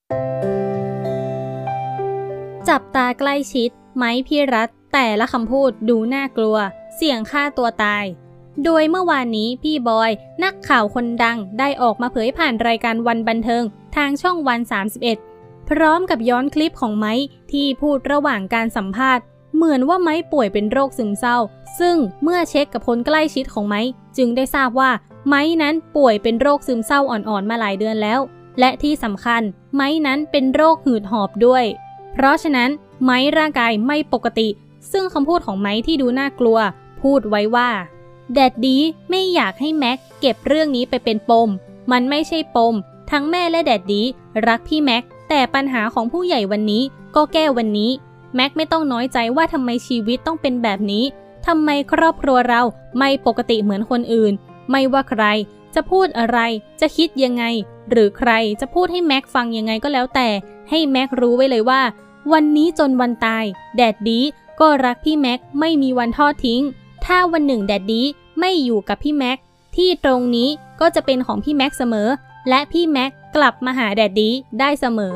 จับตาใกล้ชิดไมค์ พิรัตน์แต่ละคำพูดดูน่ากลัวเสี่ยงฆ่าตัวตายโดยเมื่อวานนี้พี่บอยนักข่าวคนดังได้ออกมาเผยผ่านรายการวันบันเทิงทางช่องวัน31พร้อมกับย้อนคลิปของไมค์ที่พูดระหว่างการสัมภาษณ์เหมือนว่าไมค์ป่วยเป็นโรคซึมเศร้าซึ่งเมื่อเช็คกับคนใกล้ชิดของไมค์จึงได้ทราบว่าไมค์นั้นป่วยเป็นโรคซึมเศร้าอ่อนๆมาหลายเดือนแล้วและที่สำคัญไมค์นั้นเป็นโรคหืดหอบด้วยเพราะฉะนั้นไมค์ร่างกายไม่ปกติซึ่งคำพูดของไมค์ที่ดูน่ากลัวพูดไว้ว่าแดดดี้ไม่อยากให้แม็กเก็บเรื่องนี้ไปเป็นปมมันไม่ใช่ปมทั้งแม่และแดดดี้รักพี่แม็กแต่ปัญหาของผู้ใหญ่วันนี้ก็แก้วันนี้แม็กไม่ต้องน้อยใจว่าทำไมชีวิตต้องเป็นแบบนี้ทำไมครอบครัวเราไม่ปกติเหมือนคนอื่นไม่ว่าใครจะพูดอะไรจะคิดยังไงหรือใครจะพูดให้แม็กฟังยังไงก็แล้วแต่ให้แม็กรู้ไว้เลยว่าวันนี้จนวันตายแดดดี้ก็รักพี่แม็กไม่มีวันทอดทิ้งถ้าวันหนึ่งแดดดี้ไม่อยู่กับพี่แม็กที่ตรงนี้ก็จะเป็นของพี่แม็กเสมอและพี่แม็กกลับมาหาแดดดี้ได้เสมอ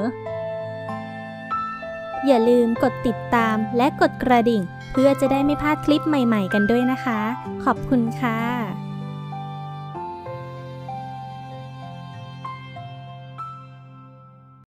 อย่าลืมกดติดตามและกดกระดิ่งเพื่อจะได้ไม่พลาดคลิปใหม่ๆกันด้วยนะคะขอบคุณค่ะ